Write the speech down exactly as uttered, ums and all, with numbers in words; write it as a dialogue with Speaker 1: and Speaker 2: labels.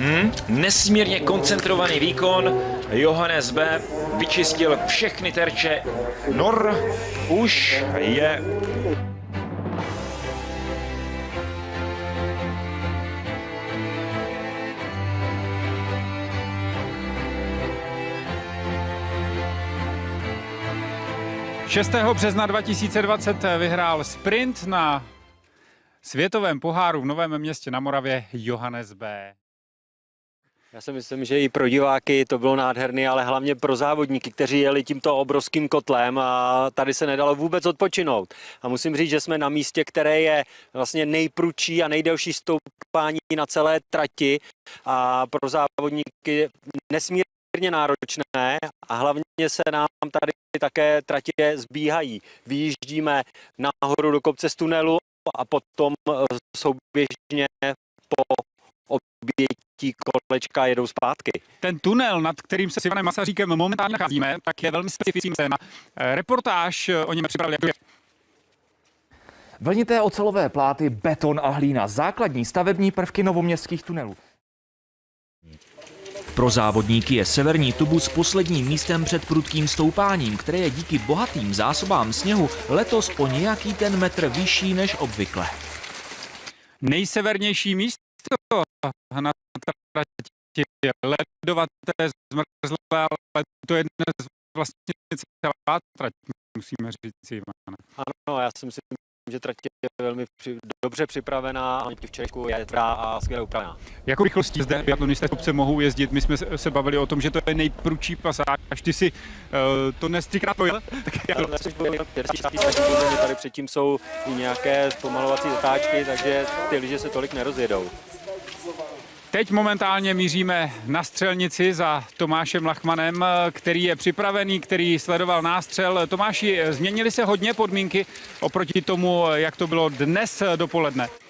Speaker 1: Hmm, nesmírně koncentrovaný výkon. Johannes B. vyčistil všechny terče. Nor už je
Speaker 2: šestého března dva tisíce dvacet vyhrál sprint na světovém poháru v Novém Městě na Moravě Johannes B.
Speaker 3: Já si myslím, že i pro diváky to bylo nádherný, ale hlavně pro závodníky, kteří jeli tímto obrovským kotlem a tady se nedalo vůbec odpočinout. A musím říct, že jsme na místě, které je vlastně nejprudší a nejdelší stoupání na celé trati a pro závodníky nesmírně náročné a hlavně se nám tady také tratě zbíhají. Vyjíždíme nahoru do kopce z tunelu a potom souběžně po obětí kolečka jedou zpátky.
Speaker 2: Ten tunel, nad kterým se s Ivanem Masaříkem momentálně nacházíme, tak je velmi specifický scéna. Reportáž o něm připravili.
Speaker 4: Vlnité ocelové pláty, beton a hlína, základní stavební prvky novoměstských tunelů.
Speaker 5: Pro závodníky je severní tubus posledním místem před prudkým stoupáním, které je díky bohatým zásobám sněhu letos o nějaký ten metr vyšší než obvykle.
Speaker 2: Nejsevernější místo na trati je ledovaté, zmrzlé, ale to je dnes vlastně celá trať, musíme říct, Ivane.
Speaker 3: Ano, já si myslím, že trať je velmi při, dobře připravená a včerejšku je tvrdá a skvěle upravená.
Speaker 2: Jakou rychlostí zde biatlonisté kopce mohou jezdit? My jsme se bavili o tom, že to je nejprudší pasáž. Ty si uh, to dnes třikrát pojel?
Speaker 3: Tady předtím jsou i nějaké zpomalovací zatáčky, takže ty lyže se tolik nerozjedou.
Speaker 2: Teď momentálně míříme na střelnici za Tomášem Lachmanem, který je připravený, který sledoval nástřel. Tomáši, změnily se hodně podmínky oproti tomu, jak to bylo dnes dopoledne?